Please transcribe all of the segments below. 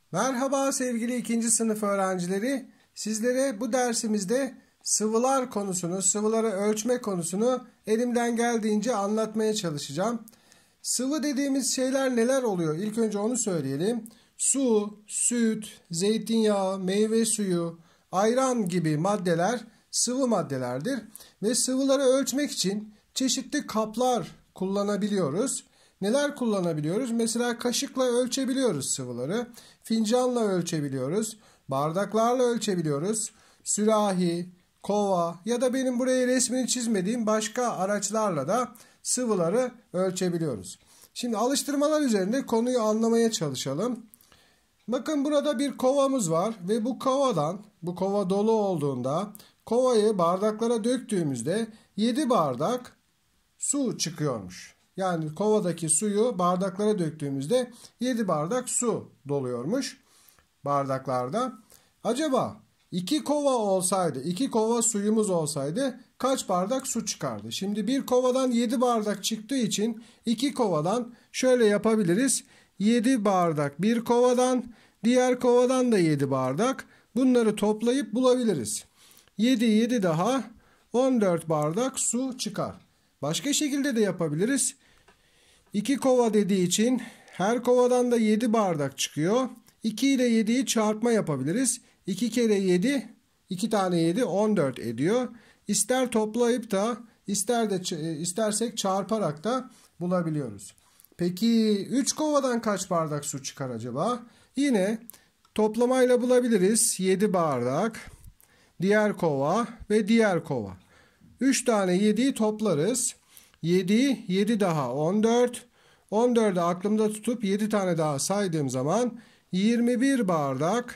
Merhaba sevgili ikinci sınıf öğrencileri. Sizlere bu dersimizde sıvılar konusunu, sıvıları ölçme konusunu elimden geldiğince anlatmaya çalışacağım. Sıvı dediğimiz şeyler neler oluyor? İlk önce onu söyleyelim. Su, süt, zeytinyağı, meyve suyu, ayran gibi maddeler sıvı maddelerdir. Ve sıvıları ölçmek için çeşitli kaplar kullanabiliyoruz. Neler kullanabiliyoruz? Mesela kaşıkla ölçebiliyoruz sıvıları. Fincanla ölçebiliyoruz. Bardaklarla ölçebiliyoruz. Sürahi, kova ya da benim buraya resmini çizmediğim başka araçlarla da sıvıları ölçebiliyoruz. Şimdi alıştırmalar üzerinde konuyu anlamaya çalışalım. Bakın burada bir kovamız var ve bu kova dolu olduğunda kovayı bardaklara döktüğümüzde 7 bardak su çıkıyormuş. Yani kovadaki suyu bardaklara döktüğümüzde 7 bardak su doluyormuş bardaklarda. Acaba 2 kova olsaydı, 2 kova suyumuz olsaydı kaç bardak su çıkardı? Şimdi bir kovadan 7 bardak çıktığı için 2 kovadan şöyle yapabiliriz. 7 bardak bir kovadan, diğer kovadan da 7 bardak. Bunları toplayıp bulabiliriz. 7 daha 14 bardak su çıkar. Başka şekilde de yapabiliriz. 2 kova dediği için her kovadan da 7 bardak çıkıyor. 2 ile 7'yi çarpma yapabiliriz. 2 kere 7, 2 tane 7 14 ediyor. İster toplayıp da istersek çarparak da bulabiliyoruz. Peki 3 kovadan kaç bardak su çıkar acaba? Yine toplamayla bulabiliriz. 7 bardak, diğer kova ve diğer kova. 3 tane 7'yi toplarız. 7 daha 14. 14'ü aklımda tutup 7 tane daha saydığım zaman 21 bardak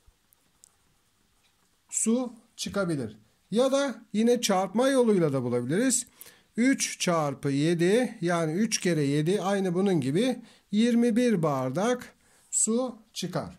su çıkabilir. Ya da yine çarpma yoluyla da bulabiliriz. 3 çarpı 7 yani 3 kere 7 aynı bunun gibi 21 bardak su çıkar.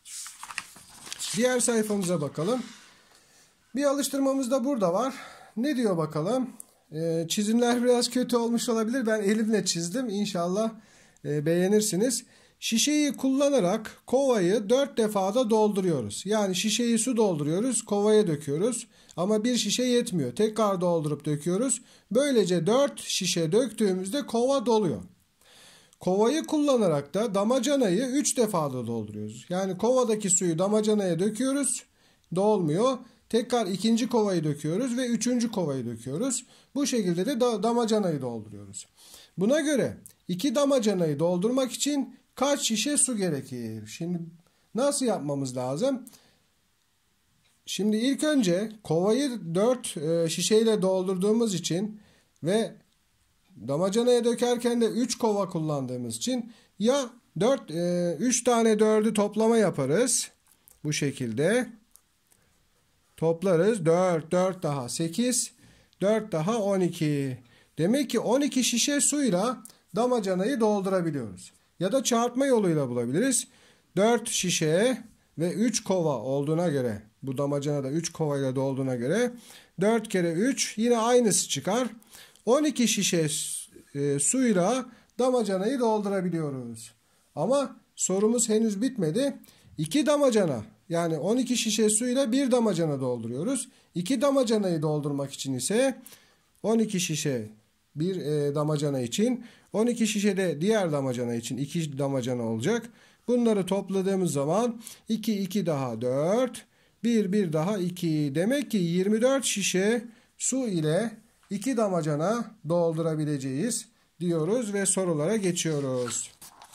Diğer sayfamıza bakalım. Bir alıştırmamız da burada var. Ne diyor bakalım? Çizimler biraz kötü olmuş olabilir. Ben elimle çizdim. İnşallah beğenirsiniz. Şişeyi kullanarak kovayı 4 defada dolduruyoruz. Yani şişeyi su dolduruyoruz, kovaya döküyoruz. Ama bir şişe yetmiyor. Tekrar doldurup döküyoruz. Böylece 4 şişe döktüğümüzde kova doluyor. Kovayı kullanarak da damacanayı 3 defada dolduruyoruz. Yani kovadaki suyu damacanaya döküyoruz. Dolmuyor. Tekrar ikinci kovayı döküyoruz ve üçüncü kovayı döküyoruz. Bu şekilde de damacanayı dolduruyoruz. Buna göre 2 damacanayı doldurmak için kaç şişe su gerekir? Şimdi nasıl yapmamız lazım? Şimdi ilk önce kovayı 4 şişeyle doldurduğumuz için ve damacanaya dökerken de 3 kova kullandığımız için ya 3 tane 4'ü toplama yaparız. Bu şekilde toplarız. 4 daha 8, 4 daha 12. Demek ki 12 şişe suyla damacanayı doldurabiliyoruz. Ya da çarpma yoluyla bulabiliriz. 4 şişe ve 3 kova olduğuna göre, bu damacana da 3 kovayla dolduğuna göre 4 kere 3 yine aynısı çıkar. 12 şişe suyla damacanayı doldurabiliyoruz. Ama sorumuz henüz bitmedi. 2 damacana yani 12 şişe suyla bir damacana dolduruyoruz. 2 damacanayı doldurmak için ise 12 şişe bir damacana için, 12 şişe de diğer damacana için 2 damacana olacak. Bunları topladığımız zaman 2 daha 4, 1 daha 2. Demek ki 24 şişe su ile 2 damacana doldurabileceğiz diyoruz ve sorulara geçiyoruz.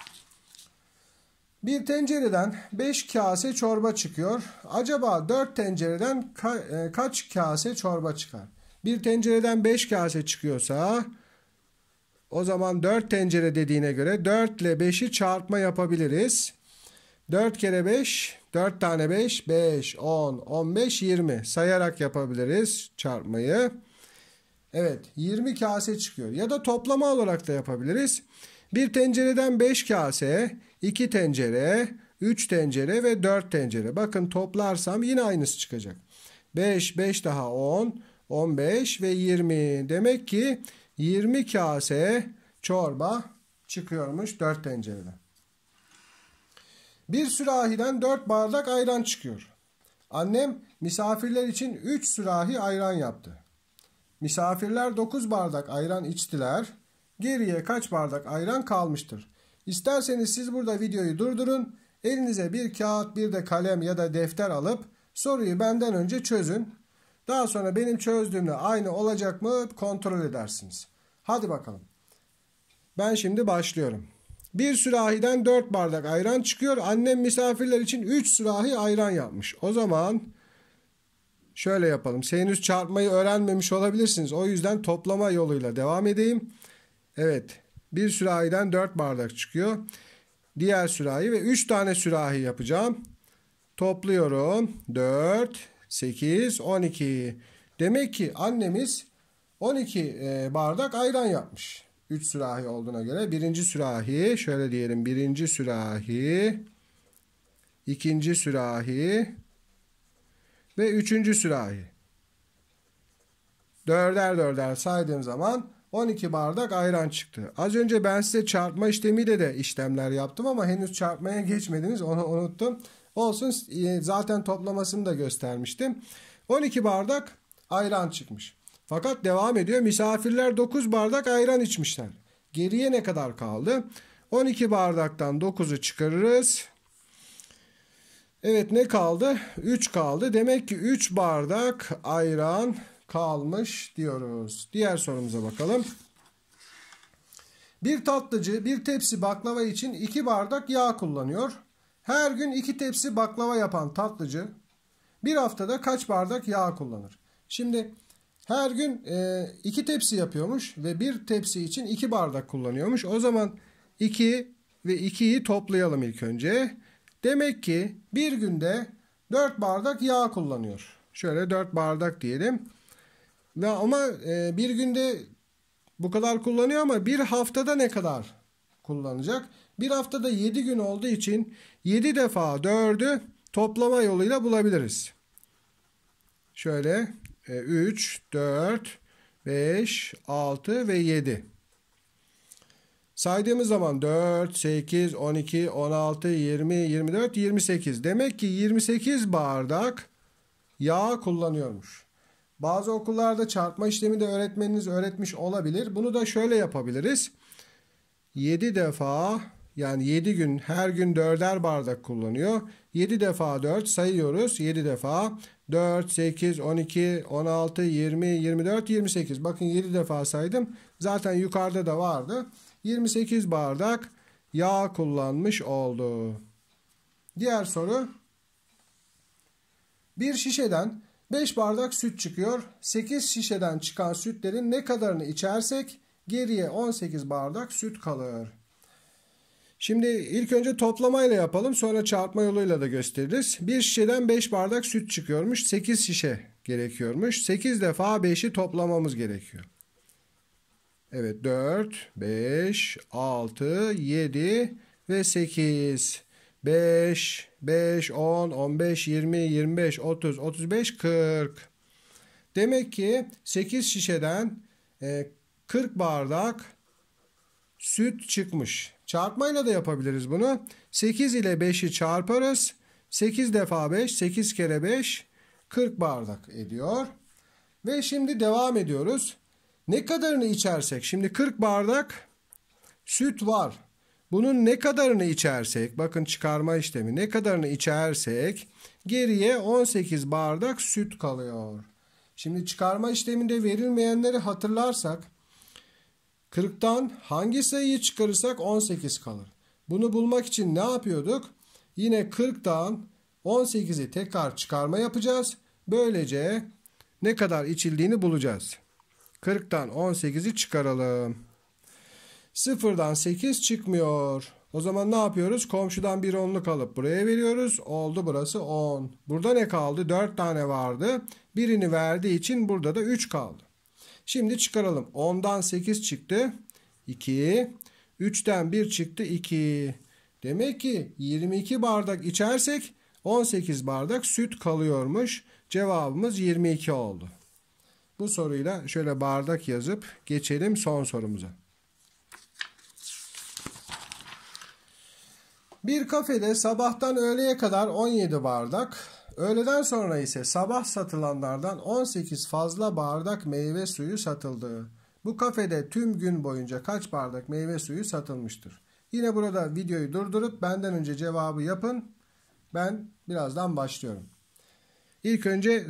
Bir tencereden 5 kase çorba çıkıyor. Acaba 4 tencereden kaç kase çorba çıkar? Bir tencereden 5 kase çıkıyorsa o zaman 4 tencere dediğine göre 4 ile 5'i çarpma yapabiliriz. 4 kere 5, 4 tane 5, 5, 10, 15, 20 sayarak yapabiliriz çarpmayı. Evet, 20 kase çıkıyor. Ya da toplama olarak da yapabiliriz. Bir tencereden 5 kase, 2 tencere, 3 tencere ve 4 tencere. Bakın toplarsam yine aynısı çıkacak. 5 daha 10, 15 ve 20. Demek ki 20 kase çorba çıkıyormuş 4 tencereden. Bir sürahiden 4 bardak ayran çıkıyor. Annem misafirler için 3 sürahi ayran yaptı. Misafirler 9 bardak ayran içtiler. Geriye kaç bardak ayran kalmıştır? İsterseniz siz burada videoyu durdurun. Elinize bir kağıt, bir de kalem ya da defter alıp soruyu benden önce çözün. Daha sonra benim çözdüğümle aynı olacak mı kontrol edersiniz. Hadi bakalım. Ben şimdi başlıyorum. Bir sürahiden 4 bardak ayran çıkıyor. Annem misafirler için 3 sürahi ayran yapmış. O zaman şöyle yapalım. Henüz çarpmayı öğrenmemiş olabilirsiniz. O yüzden toplama yoluyla devam edeyim. Evet. Bir sürahiden 4 bardak çıkıyor. Diğer sürahi ve 3 tane sürahi yapacağım. Topluyorum. 4, 8, 12. Demek ki annemiz 12 bardak ayran yapmış. 3 sürahi olduğuna göre birinci sürahi, şöyle diyelim, birinci sürahi, ikinci sürahi ve üçüncü sürahi. Dörder dörder saydığım zaman 12 bardak ayran çıktı. Az önce ben size çarpma işlemiyle de işlemler yaptım ama henüz çarpmaya geçmediniz, onu unuttum. Olsun, zaten toplamasını da göstermiştim. 12 bardak ayran çıkmış. Fakat devam ediyor. Misafirler 9 bardak ayran içmişler. Geriye ne kadar kaldı? 12 bardaktan 9'u çıkarırız. Evet, ne kaldı? 3 kaldı. Demek ki 3 bardak ayran kalmış diyoruz. Diğer sorumuza bakalım. Bir tatlıcı bir tepsi baklava için 2 bardak yağ kullanıyor. Her gün 2 tepsi baklava yapan tatlıcı bir haftada kaç bardak yağ kullanır? Şimdi her gün 2 tepsi yapıyormuş ve bir tepsi için 2 bardak kullanıyormuş. O zaman 2 ve 2'yi toplayalım ilk önce. Demek ki bir günde 4 bardak yağ kullanıyor. Şöyle 4 bardak diyelim. Ama bir günde bu kadar kullanıyor ama bir haftada ne kadar kullanacak? Bir haftada 7 gün olduğu için 7 defa 4'ü toplama yoluyla bulabiliriz. Şöyle 3, 4, 5, 6 ve 7. Saydığımız zaman 4, 8, 12, 16, 20, 24, 28. Demek ki 28 bardak yağ kullanıyormuş. Bazı okullarda çarpma işlemi de öğretmeniniz öğretmiş olabilir. Bunu da şöyle yapabiliriz. 7 defa, yani 7 gün, her gün 4'er bardak kullanıyor. 7 defa 4 sayıyoruz. 7 defa 4, 8, 12, 16, 20, 24, 28. Bakın 7 defa saydım. Zaten yukarıda da vardı. 28 bardak yağ kullanmış oldu. Diğer soru. Bir şişeden 5 bardak süt çıkıyor. 8 şişeden çıkan sütlerin ne kadarını içersek geriye 18 bardak süt kalır. Şimdi ilk önce toplamayla yapalım, sonra çarpma yoluyla da gösteririz. Bir şişeden 5 bardak süt çıkıyormuş. 8 şişe gerekiyormuş. 8 defa 5'i toplamamız gerekiyor. Evet, 4, 5, 6, 7 ve 8. 5, 5, 10, 15, 20, 25, 30, 35, 40. Demek ki 8 şişeden 40 bardak süt çıkmış. Çarpmayla da yapabiliriz bunu. 8 ile 5'i çarparız. 8 defa 5, 8 kere 5, 40 bardak ediyor. Ve şimdi devam ediyoruz. Ne kadarını içersek, şimdi 40 bardak süt var. Bunun ne kadarını içersek, bakın çıkarma işlemi, ne kadarını içersek geriye 18 bardak süt kalıyor. Şimdi çıkarma işleminde verilmeyenleri hatırlarsak 40'tan hangi sayıyı çıkarırsak 18 kalır. Bunu bulmak için ne yapıyorduk? Yine 40'tan 18'i tekrar çıkarma yapacağız. Böylece ne kadar içildiğini bulacağız. 40'tan 18'i çıkaralım. 0'dan 8 çıkmıyor. O zaman ne yapıyoruz? Komşudan bir onluk alıp buraya veriyoruz. Oldu burası 10. Burada ne kaldı? 4 tane vardı. Birini verdiği için burada da 3 kaldı. Şimdi çıkaralım. 10'dan 8 çıktı. 2. 3'ten 1 çıktı. 2. Demek ki 22 bardak içersek 18 bardak süt kalıyormuş. Cevabımız 22 oldu. Bu soruyla şöyle bardak yazıp geçelim son sorumuza. Bir kafede sabahtan öğleye kadar 17 bardak, öğleden sonra ise sabah satılanlardan 18 fazla bardak meyve suyu satıldı. Bu kafede tüm gün boyunca kaç bardak meyve suyu satılmıştır? Yine burada videoyu durdurup benden önce cevabı yapın. Ben birazdan başlıyorum. İlk önce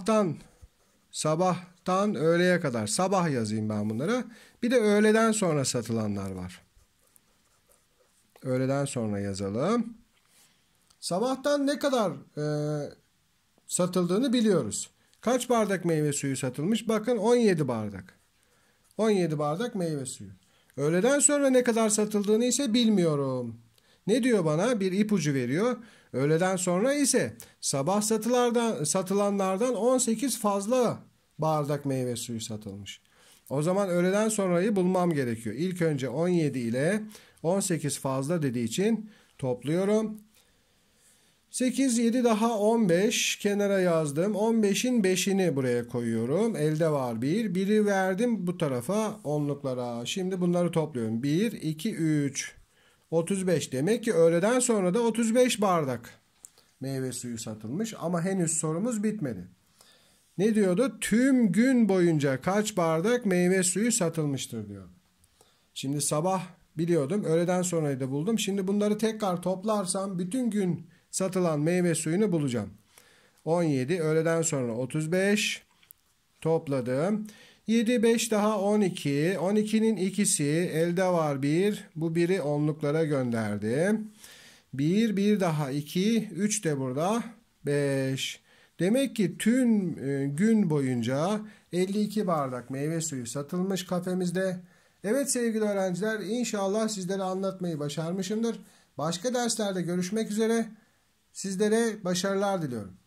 sabahtan öğleye kadar, sabah yazayım ben bunları. Bir de öğleden sonra satılanlar var. Öğleden sonra yazalım. Sabahtan ne kadar satıldığını biliyoruz. Kaç bardak meyve suyu satılmış? Bakın 17 bardak. 17 bardak meyve suyu. Öğleden sonra ne kadar satıldığını ise bilmiyorum. Ne diyor bana? Bir ipucu veriyor. Öğleden sonra ise sabah satılanlardan 18 fazla bardak meyve suyu satılmış. O zaman öğleden sonrayı bulmam gerekiyor. İlk önce 17 ile 18 fazla dediği için topluyorum. 8, 7 daha 15 kenara yazdım. 15'in 5'ini buraya koyuyorum. Elde var 1. 1'i verdim bu tarafa onluklara. Şimdi bunları topluyorum. 1, 2, 3. 35. Demek ki öğleden sonra da 35 bardak meyve suyu satılmış. Ama henüz sorumuz bitmedi. Ne diyordu? Tüm gün boyunca kaç bardak meyve suyu satılmıştır diyor. Şimdi sabah biliyordum. Öğleden sonrayı da buldum. Şimdi bunları tekrar toplarsam bütün gün satılan meyve suyunu bulacağım. 17, öğleden sonra 35 topladım. 7, 5 daha 12. 12'nin ikisi elde var 1. Bu 1'i onluklara gönderdim. 1, 1 daha 2. 3 de burada 5. Demek ki tüm gün boyunca 52 bardak meyve suyu satılmış kafemizde. Evet sevgili öğrenciler, inşallah sizlere anlatmayı başarmışımdır. Başka derslerde görüşmek üzere. Sizlere başarılar diliyorum.